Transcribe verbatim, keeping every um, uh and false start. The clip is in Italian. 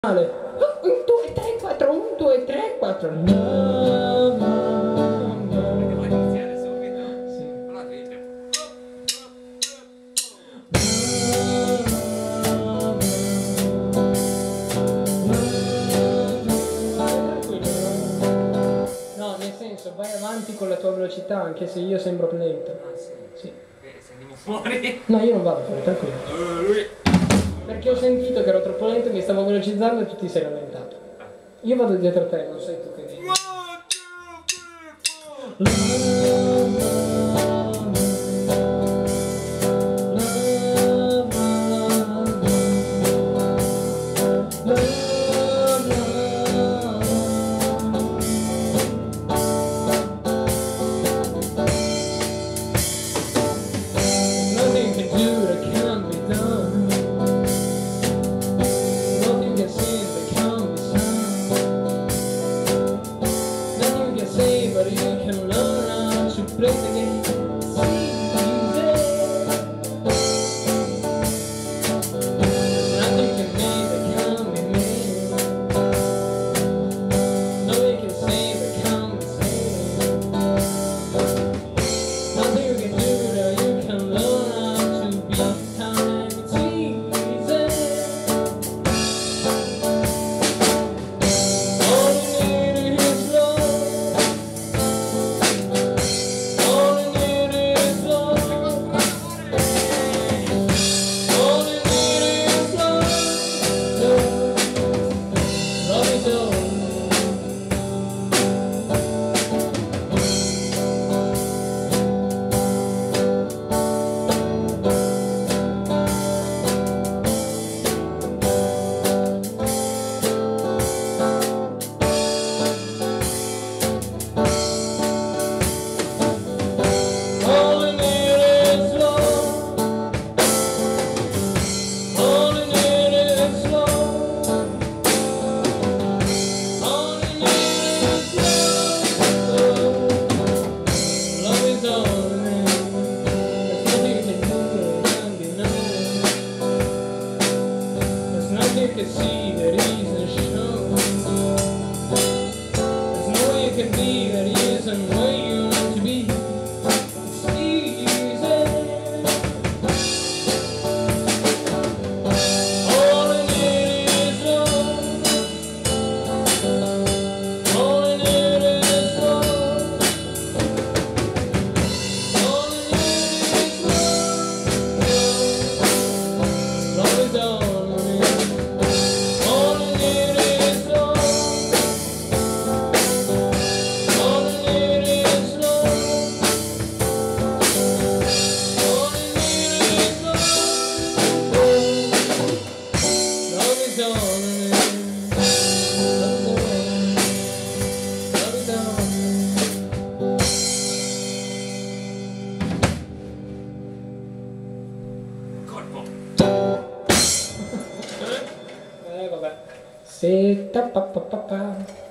un, due, tre, quattro, un, due, tre, quattro. No, no, no. Perché vuoi iniziare subito? Sì. Allora ride. No, nel senso, vai avanti con la tua velocità, anche se io sembro lento. Ah sì? Sì. Eh, se andiamo fuori. No, io non vado fuori, tranquillo. Uh, lui. Perché ho sentito che ero troppo lento, mi stavo velocizzando e tu ti sei lamentato. Io vado dietro a te, non sei tu che dici. Nothing can do that can't be done. Nothing can say that can't be sung. Nothing you can say, but you can learn how to play the game. See, easy. There's nothing you can make that can't be made. Nothing you can say that can't be said. Nothing you can do that you can learn how to be time. It's easy. All you need is love. All you need is love. All you need is love. Love, love is all. All you need is love. All you need is love. All you need is love. Love is all. There's nothing you can do that can't be known. There's nothing you can see that isn't shown. There's no way you can be that isn't where you want to be. It's easy. All you need is love. All you need is love. All you need is love. Love is all you need. All you need is love. All you need is love. All you need is love. Love is all you need. Love is all. Colpo. Eh, vabbè. Se ta pa pa pa pa.